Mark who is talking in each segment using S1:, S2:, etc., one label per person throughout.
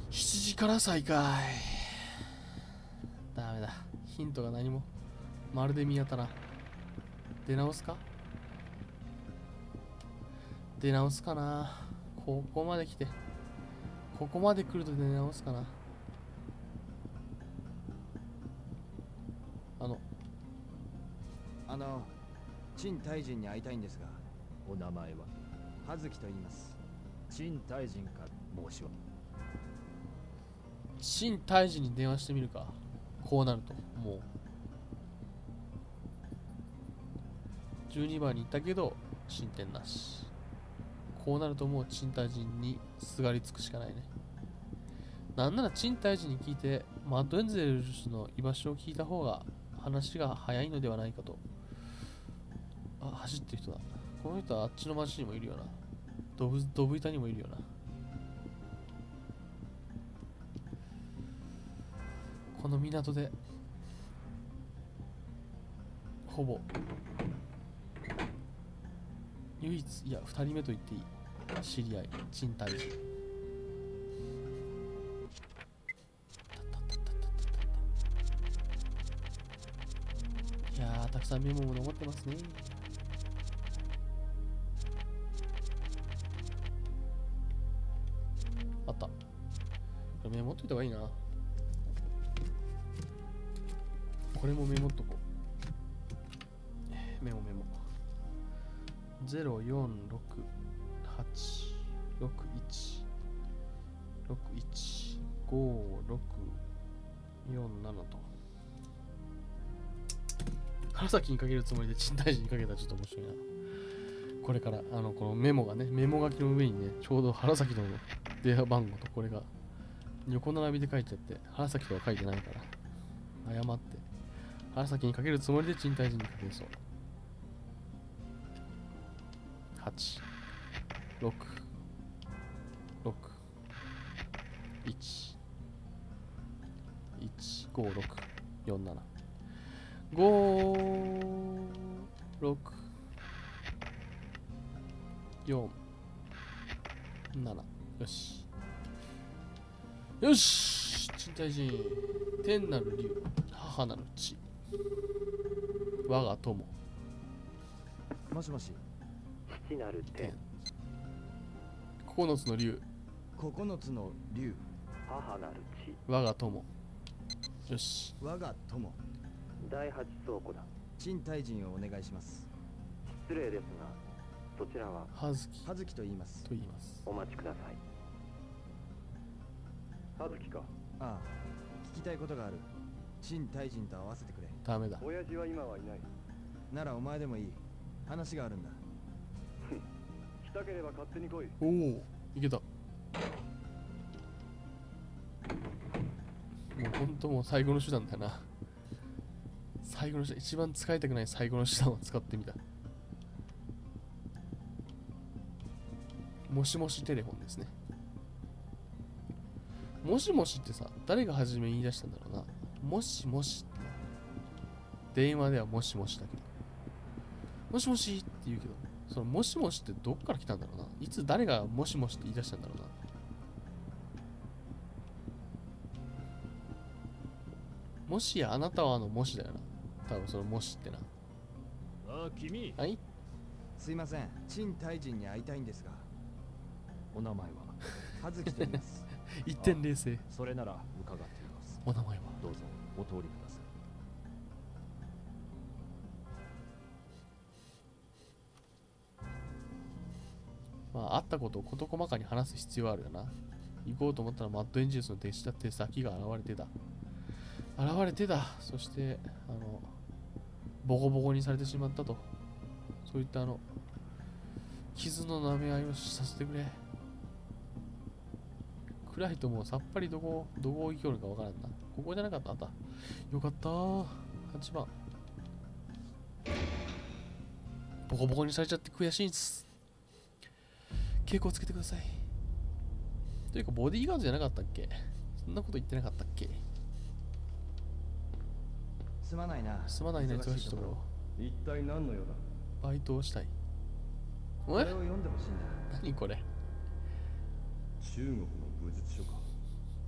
S1: 7時から再開。ダメだ。ヒントが何も。まるで見当たらん。出直すかな。ここまで来て。ここまで来ると出直すかな。
S2: 陳大臣に会いたいんですが。
S3: お名前は？
S2: 葉月と言います。
S3: 陳大臣か申しは？
S1: 陳大臣に電話してみるか。こうなるともう12番に行ったけど進展なし。こうなるともう陳大臣にすがりつくしかないね。なんなら陳大臣に聞いてマッドエンゼルスの居場所を聞いた方が話が早いのではないかと。あ、走ってる人だ。この人はあっちの町にもいるよな。ドブ板にもいるよな。この港でほぼ唯一、いや2人目と言っていい知り合い、陳大臣。いやー、たくさんメモも残ってますね。あった。これメモっといた方がいいな。これもメモっとこう。メモ。046861615647と。原崎にかけるつもりで陳大臣にかけたらちょっと面白いな。これからこのメモがね、メモ書きの上にね、ちょうど原崎の電話番号とこれが横並びで書いちゃって、原崎とは書いてないから誤って原崎にかけるつもりで陳大臣にかけそう。8、6、6、1、1、5、6、4、7、5、6、4、7。よし。よし、陳大臣。天なる竜、母なる地。我が友。
S2: もしもし。
S4: 父なる天。
S1: 9つの竜。
S2: 9つの竜。
S4: 母なる地。
S1: 我が友。よし。
S2: 我が友。
S4: 第8倉庫だ。
S2: 陳大臣をお願いします。
S4: 失礼ですが、そちらは
S1: 葉月
S2: 葉月と言います。
S4: お待ちください。葉月か。
S2: ああ、聞きたいことがある。陳大臣と会わせてくれ。
S1: ダメだ。
S4: 親父は今はいない。
S2: ならお前でもいい。話があるんだ。
S4: 来たければ勝手に来い。
S1: おお、いけた。もう本当もう最後の手段だよな。最後の手段、一番使いたくない最後の手段を使ってみた。もしもしテレフォンですね。もしもしってさ、誰が初めに言い出したんだろうな。もしもしって。電話ではもしもしだけど。もしもしって言うけど、そのもしもしってどっから来たんだろうな。いつ誰がもしもしって言い出したんだろうな。もしやあなたはもしだよな。多分そのもしってな。
S3: ああ、君。
S1: はい。
S2: すいません。陳大臣に会いたいんですが。
S3: お名前は？
S2: 葉月と言います。
S1: 一点冷静。
S3: それなら伺っています。
S1: お名前は？
S3: どうぞお通りください。
S1: まあ、会ったことを事細かに話す必要はあるよな。行こうと思ったらマッドエンジェルスの弟子だって先が現れてた。そして、ボコボコにされてしまったと。そういった傷の舐め合いをさせてくれ。暗いともうさっぱりどこ行きよるかわからんな。ここじゃなかった。あった。よかったー。8番。ボコボコにされちゃって悔しいんです。稽古をつけてください。というか、ボディーガードじゃなかったっけ？そんなこと言ってなかったっけ？
S2: すまないな。
S1: 忙しいところ。
S4: 一体何の用だ？
S1: バイトをしたい。
S2: これを読んでほしいんだ。
S1: 何これ？
S4: 中国の武術書か。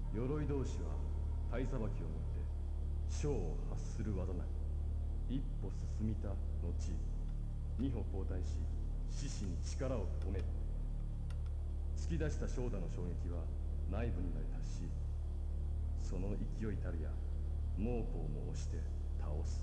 S4: 鎧同士は体さばきをもって将を発する技なり。一歩進みた後、二歩後退し獅子に力を込める。突き出した将打の衝撃は内部にまで達し、その勢いたるや猛虎を押して倒す。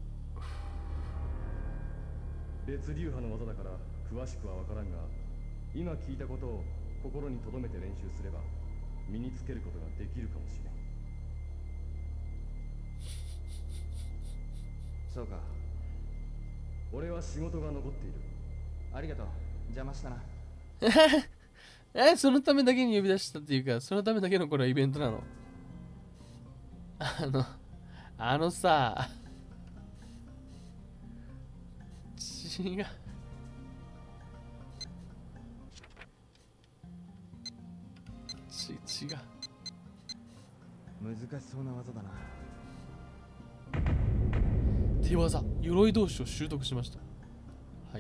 S4: 別流派の技だから詳しくは分からんが、今聞いたことを心に留めて練習すれば身につけることができるかもしれん。
S2: そうか。
S4: 俺は仕事が残っている。
S2: ありがとう。邪魔したな。
S1: そのためだけに呼び出したっていうか、そのためだけのこれはイベントなの。あのさ、違う。違う。
S2: 難しそうな技だな。
S1: 手技、鎧同士を習得しました。はい。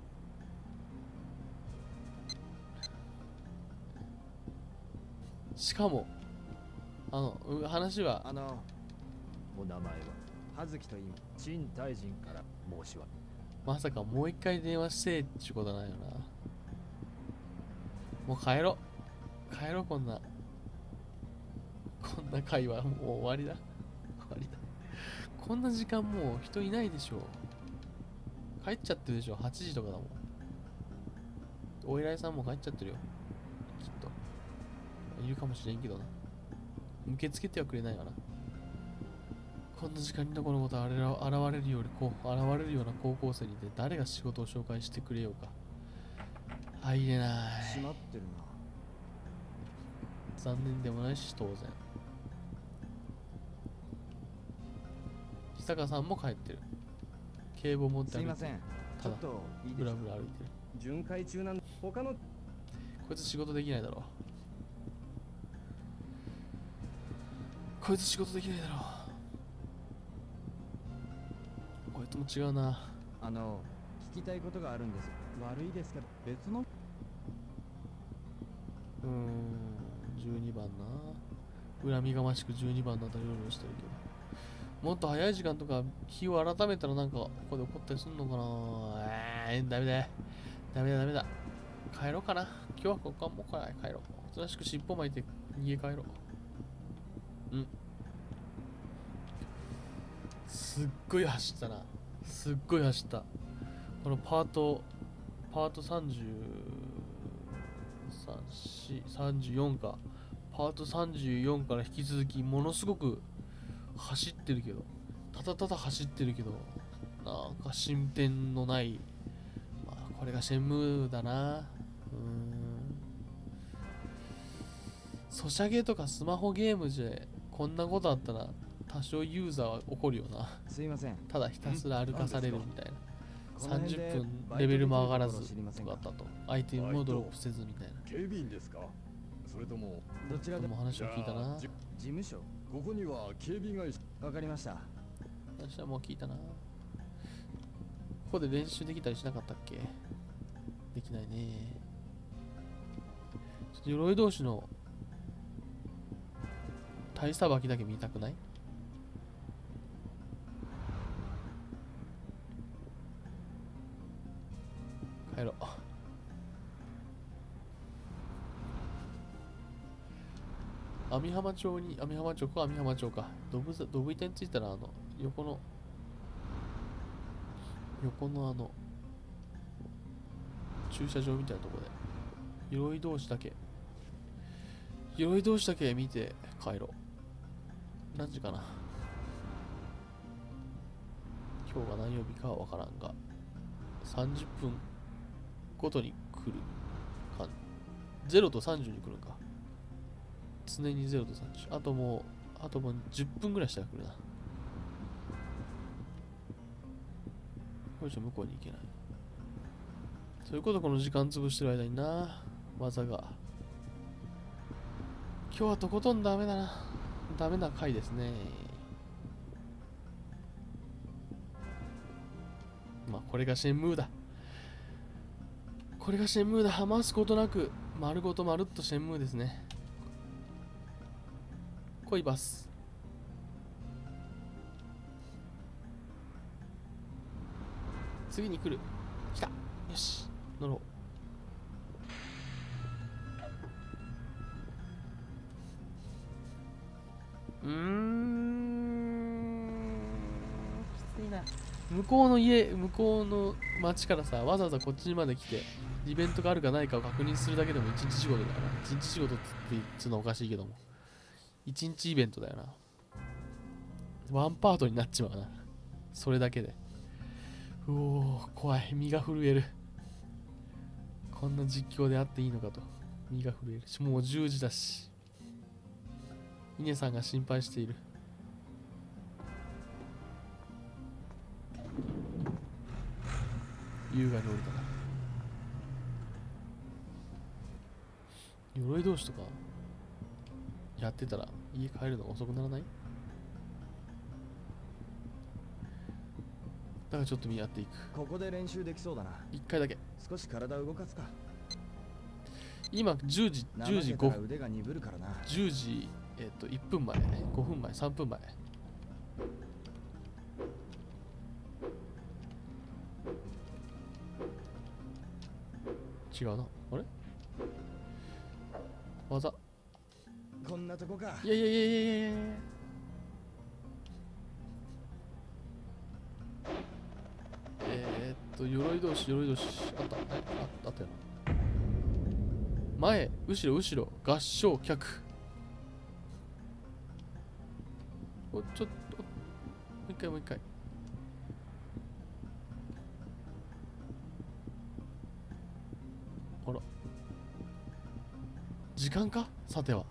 S1: しかも、話は、
S3: お名前は
S2: 葉月と言います。
S3: 陳大臣から申し訳。
S1: まさかもう一回電話してっちゅうことないよな。もう帰ろう。帰ろう、こんな会話。もう終わりだ。終わりだ。こんな時間もう人いないでしょ。帰っちゃってるでしょ。8時とかだもん。お偉いさんも帰っちゃってるよ。きっと。いるかもしれんけどな。受け付けてはくれないかな。こんな時間にどこのこと現れるような高校生にて誰が仕事を紹介してくれようか。入れない。
S2: 閉まってるな。
S1: 残念でもないし当然。久坂さんも帰ってる。警棒持って歩いてる。
S2: すいません。ち
S1: ただ
S2: ょっといい
S1: ブ
S2: ですか。
S1: ラブラ歩いてる。
S4: 巡回中なんだ。他の
S1: こいつ仕事できないだろ。こいつ仕事できないだろ。こいつも違うな。
S2: 聞きたいことがあるんです。悪いですけど、別の。
S1: 12番な。恨みがましく12番のあたりをしてるけど。もっと早い時間とか日を改めたらなんかここで起こったりすんのかな。ダメだ。ダメだ。帰ろうかな。今日はここはもう帰ろう。おとなしく尻尾巻いて家帰ろう。すっごい走ったな。すっごい走った。このパート34か。パート34から引き続きものすごく走ってるけど、ただ走ってるけど、なんか進展のない、まあ、これがシェンムーだな。ソシャゲとかスマホゲームでこんなことあったら多少ユーザーは怒るよな。
S2: すいません。
S1: ただひたすら歩かされるみたいな。
S2: この辺で
S1: 30分レベルも上がらず
S2: バイトできるところ知りませんか
S1: とかあったと。アイテムもドロップせずみたいな。
S3: 警備員ですか？それとも
S2: どちらでも。
S1: でも話を聞いたな。
S2: 事務所。
S3: ここには警備会社。
S2: わかりました。
S1: 私はもう聞いたな。ここで練習できたりしなかったっけ？できないね。ちょっと鎧同士の体さばきだけ見たくない？帰ろう。網浜町か。ドブ板についたら横の駐車場みたいなとこで鎧同士だけ見て帰ろう。何時かな。今日が何曜日かはわからんが30分ごとに来るか。0と30に来るんか。常に0と30。あともう10分ぐらいしたら来るな。これじゃ向こうに行けない。そういうことこの時間潰してる間にな。技が。今日はとことんダメな回ですね。まあこれがシェンムーだ。余すことなく丸ごとまるっとシェンムーですね。 来いバス。次に来る。来た。よし、乗ろう。きついな。向こうの家、向こうの町からさ、わざわざこっちまで来て、イベントがあるかないかを確認するだけでも一日仕事だよな。一日仕事って言うのおかしいけども。一日イベントだよな。ワンパートになっちまうな。それだけで。うおー、怖い。身が震える。こんな実況であっていいのかと。身が震えるし、もう10時だし。稲さんが心配している。優雅に降りたな。鎧同士とかやってたら家帰るの遅くならない？だからちょっと見合っていく。
S2: ここで練習できそうだな。
S1: 一回だけ。
S2: 少し体を動かすか。
S1: 今10時5分。
S2: 腕が鈍るからな。
S1: 10時1分前、5分前、3分前。違うな。あれ技。
S2: こんなとこか。
S1: いやいやいやいやいやいやいや。鎧同士。あったあったよな。前、後ろ、合唱、客。ちょっと、もう一回。あら。時間かさては。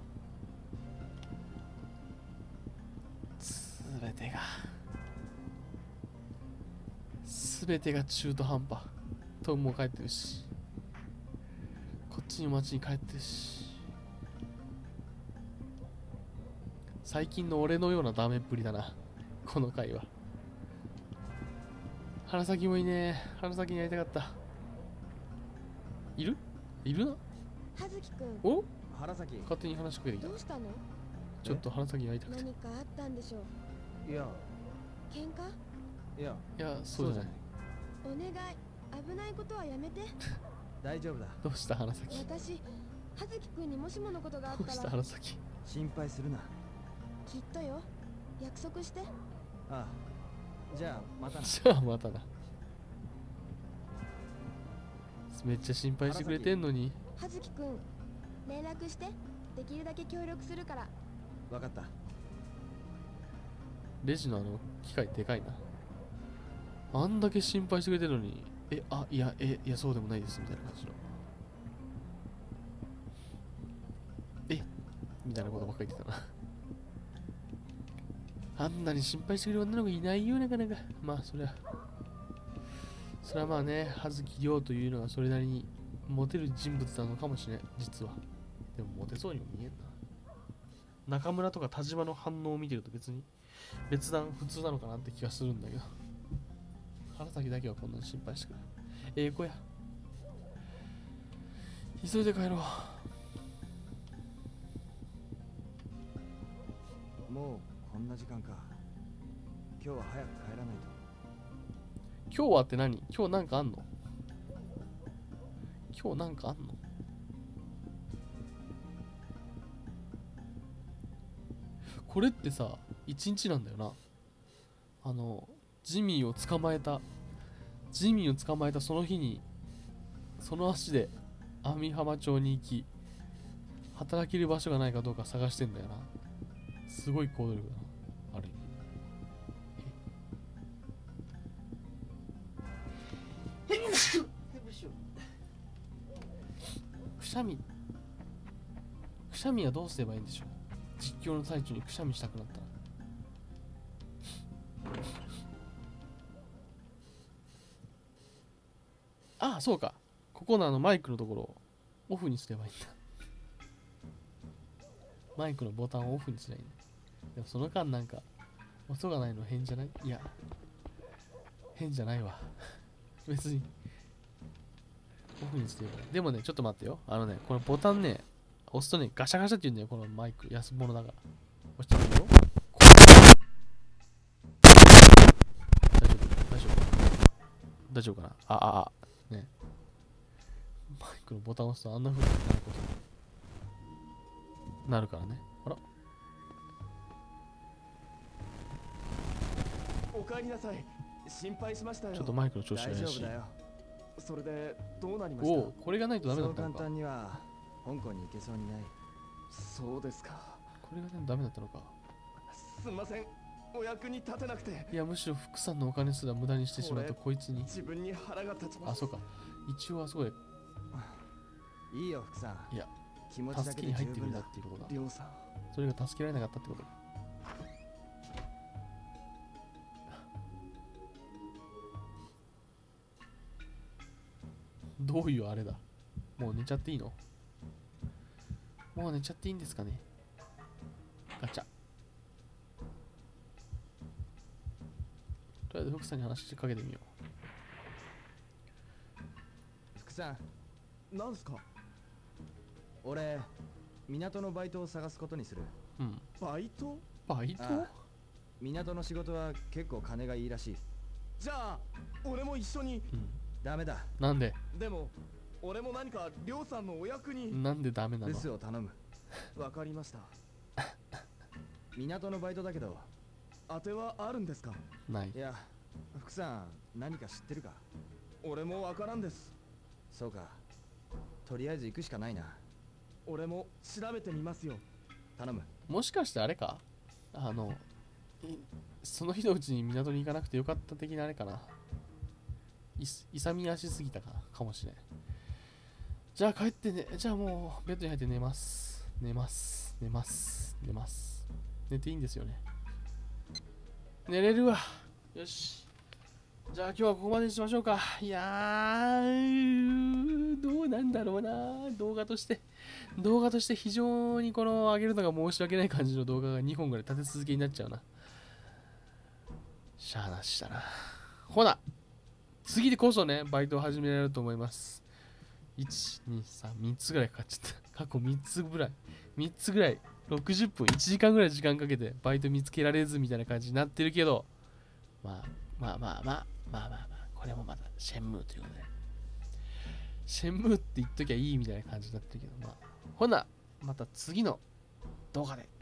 S1: 全てが中途半端。トムも帰ってるし。こっちの町に帰ってるし。最近の俺のようなダメっぷりだな。この回は。花咲もいねえ。花咲に会いたかった。いるな。
S5: 葉月くん、
S1: お
S2: 原崎。
S1: 勝手に話しかけてきた
S5: ど。うしたの？
S1: ちょっと花咲に会いたくて。
S5: 何かあったんでしょう。
S2: いや、
S5: 喧嘩？
S2: いや、
S1: いや、そうじゃない。
S5: お願い、危ないことはやめて。
S2: 大丈夫だ。
S1: どうした花咲。
S5: 私、葉月くんにもしものことがあっ
S1: どうした
S5: たら、
S1: 花咲。
S2: 心配するな。
S5: きっとよ。約束して。
S2: ああ。じゃあ、またな。
S1: じゃあまただ。めっちゃ心配してくれてんのに。
S5: 葉月くん、連絡して。できるだけ協力するから。
S2: わかった。
S1: レジの機械でかいな。あんだけ心配してくれてるのに、いや、そうでもないですみたいな感じの。みたいなことばっかり言ってたな。あんなに心配してくれる女の子いないよ、なかなか。まあ、それはまあね、葉月亮というのはそれなりにモテる人物なのかもしれん、実は。でもモテそうにも見えんな。中村とか田島の反応を見てると別段普通なのかなって気がするんだけど。花咲だけはこんなに心配してくる。子や。急いで帰ろう。
S2: もうこんな時間か。今日は早く帰らないと。
S1: 今日はって何？今日なんかあんの？これってさ、一日なんだよな。ジミーを捕まえたその日に、その足で網浜町に行き、働ける場所がないかどうか探してんだよな。すごい行動力だな、ある意味。くしゃみはどうすればいいんでしょう。実況の最中にくしゃみしたくなったら。あ、そうか。ここのマイクのところをオフにすればいいんだ。マイクのボタンをオフにすればいいんだ。でもその間なんか音がないの変じゃない？いや、変じゃないわ。別にオフにしてる。でもね、ちょっと待ってよ。このボタンね、押すとね、ガシャガシャって言うんだよ、このマイク。安物だから。 落ちてるよ。大丈夫かな。ね。マイクのボタンを押すとあんな風になることなるからね。あら。
S3: お帰りなさい。心配しましたよ。
S1: ちょっとマイクの調子が
S2: 大
S1: 怪しい。
S2: 丈夫だよ。
S3: それでどうなりました？
S1: おお、これがないとダメだ
S2: そう簡
S1: ったのか。
S2: 単には香港に行けそうにない。
S3: そうですか。
S1: これがないとダメだったのか。
S3: すんません。お役に立てなくて。
S1: いや、むしろ福さんのお金すら無駄にしてしまうとこいつに。
S3: 自分に腹が立ちます。
S1: あ、そうか。一応あそこで
S2: いいよ福さん。
S1: いや
S2: 気持ちだ
S1: 助
S2: けで
S1: けに入ってくれ
S2: 十分だ。
S1: たっていうことだ。
S3: りょうさん。
S1: それが助けられなかったってこと。どういうあれだ。もう寝ちゃっていいの？もう寝ちゃっていいんですかね。ガチャ。とりあえず福さんに話しかけてみよ
S2: 福さん、
S3: なんすか？
S2: 俺港のバイトを探すことにする。
S1: う。うん。
S3: バイト？
S1: バイト？
S2: ああ港の仕事は結構金がいいらしい。
S3: じゃあ俺も一緒に。
S1: うん。
S2: ダメだ。
S1: なんで
S3: でも俺も何かりょうさんのお役に。
S1: なんでダメなの？
S2: 留守を頼む。
S3: わかりました。
S2: 港のバイトだけど。
S3: 当てはあるんですか？
S1: ない
S2: い。や福さん何か知ってるか？
S3: 俺もわからんです。
S2: そうか。とりあえず行くしかないな。
S3: 俺も調べてみますよ。
S2: 頼む。
S1: もしかしてあれかその日のうちに港に行かなくてよかった的なあれかな。勇み足すぎたかもしれん。じゃあ帰ってね。じゃあもうベッドに入って寝ます。寝ていいんですよね。寝れるわ。よし。じゃあ今日はここまでにしましょうか。いやー、どうなんだろうな。動画として非常にこの上げるのが申し訳ない感じの動画が2本ぐらい立て続けになっちゃうな。しゃあなしだな。ほな、次でこそね、バイトを始められると思います。1、2、3、3つぐらいかかっちゃった。過去3つぐらい、60分、1時間ぐらい時間かけてバイト見つけられずみたいな感じになってるけど、まあ、これもまたシェンムーということで。シェンムーって言っときゃいいみたいな感じになってるけど、まあ、ほな、また次の動画で。